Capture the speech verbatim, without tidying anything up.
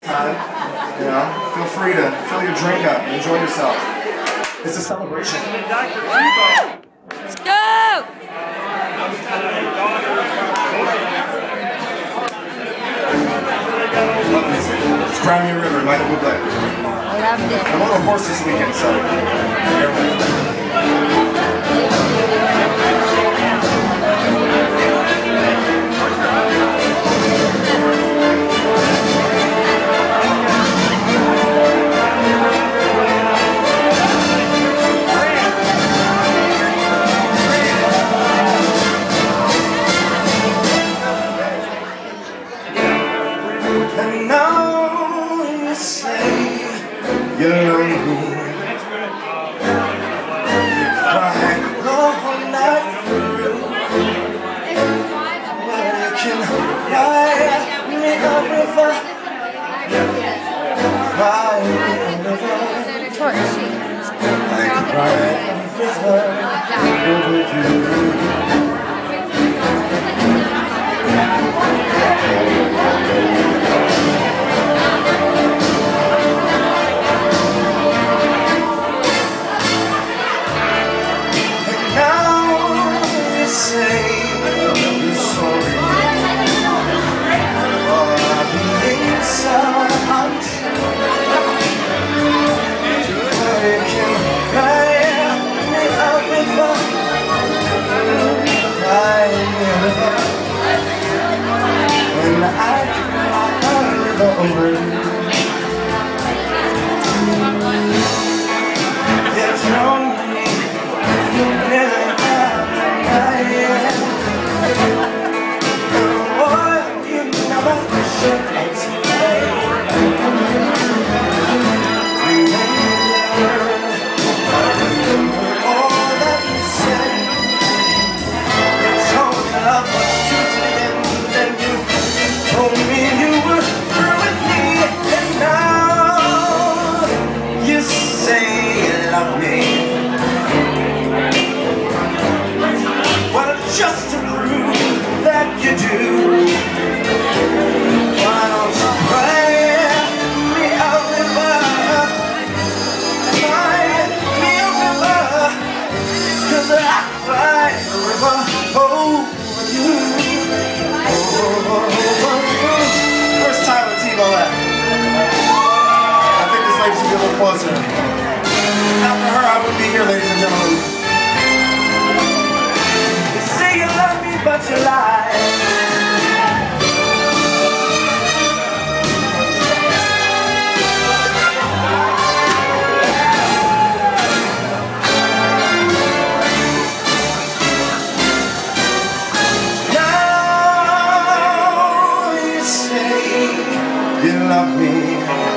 Time, you know, feel free to fill your drink up and enjoy yourself. It's a celebration. Let's go! Love music. It's Cry Me a River, Michael Buble. I loved it. I'm a little hoarse this weekend, so bear with me. And now you say you love me. You cry the whole night through. Well, you can cry me a river. Cry me a river. I cry a river over you. Just to prove that you do, why don't you cry me a river, cry me a river, 'cause I cry a river over you, over you. First time with Thebaut left. I think this lady should be a little closer. After her, I wouldn't be here, ladies and gentlemen. You love me, but you lie. Now you say you love me.